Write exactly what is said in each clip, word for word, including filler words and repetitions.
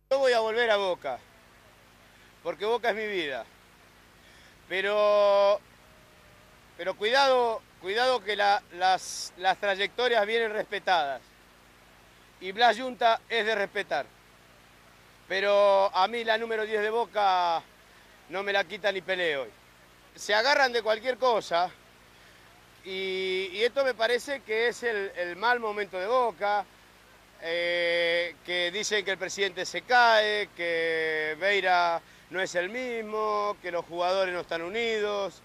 Yo voy a volver a Boca, porque Boca es mi vida. Pero, pero cuidado, cuidado que la, las, las trayectorias vienen respetadas. Y Blas Yunta es de respetar. Pero a mí la número diez de Boca no me la quita ni peleo hoy. Se agarran de cualquier cosa y, y esto me parece que es el, el mal momento de Boca. Eh, que dicen que el presidente se cae, que Beira no es el mismo, que los jugadores no están unidos,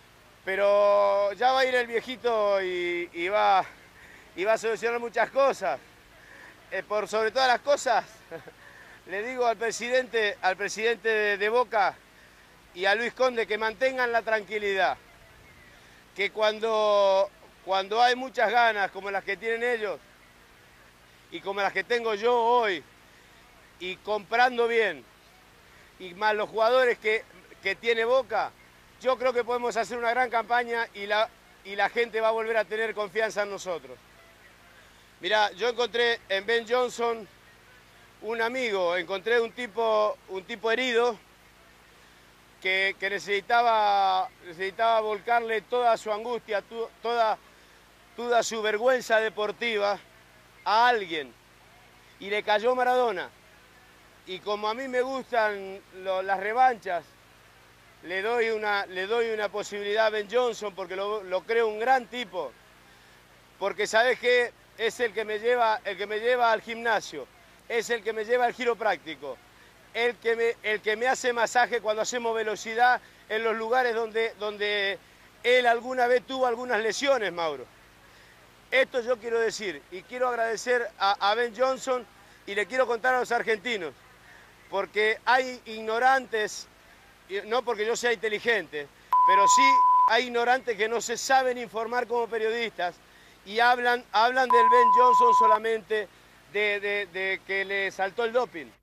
pero ya va a ir el viejito y, y, va, y va a solucionar muchas cosas. Eh, por sobre todas las cosas, le digo al presidente, al presidente de, de Boca y a Luis Conde que mantengan la tranquilidad, que cuando, cuando hay muchas ganas como las que tienen ellos, y como las que tengo yo hoy, y comprando bien, y más los jugadores que, que tiene Boca, yo creo que podemos hacer una gran campaña y la, y la gente va a volver a tener confianza en nosotros. Mirá, yo encontré en Ben Johnson un amigo, encontré un tipo, un tipo herido que, que necesitaba, necesitaba volcarle toda su angustia, tu, toda, toda su vergüenza deportiva a alguien, y le cayó Maradona. Y como a mí me gustan lo, las revanchas, le doy, una, le doy una posibilidad a Ben Johnson porque lo, lo creo un gran tipo. Porque ¿sabés qué? Es el que me lleva, el que me lleva al gimnasio, es el que me lleva al giro práctico, el que me, el que me hace masaje cuando hacemos velocidad en los lugares donde, donde él alguna vez tuvo algunas lesiones, Mauro. Esto yo quiero decir, y quiero agradecer a, a Ben Johnson y le quiero contar a los argentinos, porque hay ignorantes, no porque yo sea inteligente, pero sí hay ignorantes que no se saben informar como periodistas y hablan, hablan del Ben Johnson solamente de, de, de que le saltó el doping.